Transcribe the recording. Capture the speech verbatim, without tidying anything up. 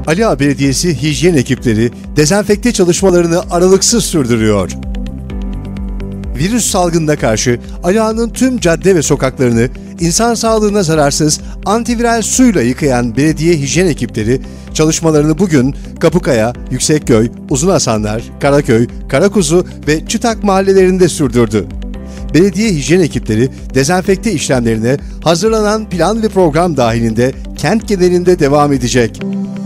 Ali Ağa Belediyesi hijyen ekipleri dezenfekte çalışmalarını aralıksız sürdürüyor. Virüs salgınına karşı Ali Ağa'nın tüm cadde ve sokaklarını insan sağlığına zararsız antiviral suyla yıkayan belediye hijyen ekipleri çalışmalarını bugün Kapıkaya, Yüksekköy, Uzunhasanlar, Karaköy, Karakuzu ve Çıtak mahallelerinde sürdürdü. Belediye hijyen ekipleri dezenfekte işlemlerine hazırlanan plan ve program dahilinde kent genelinde devam edecek.